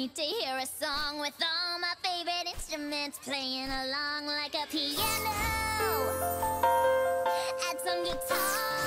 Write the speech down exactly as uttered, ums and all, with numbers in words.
need to hear a song with all my favorite instruments playing along like a piano. Add some guitar.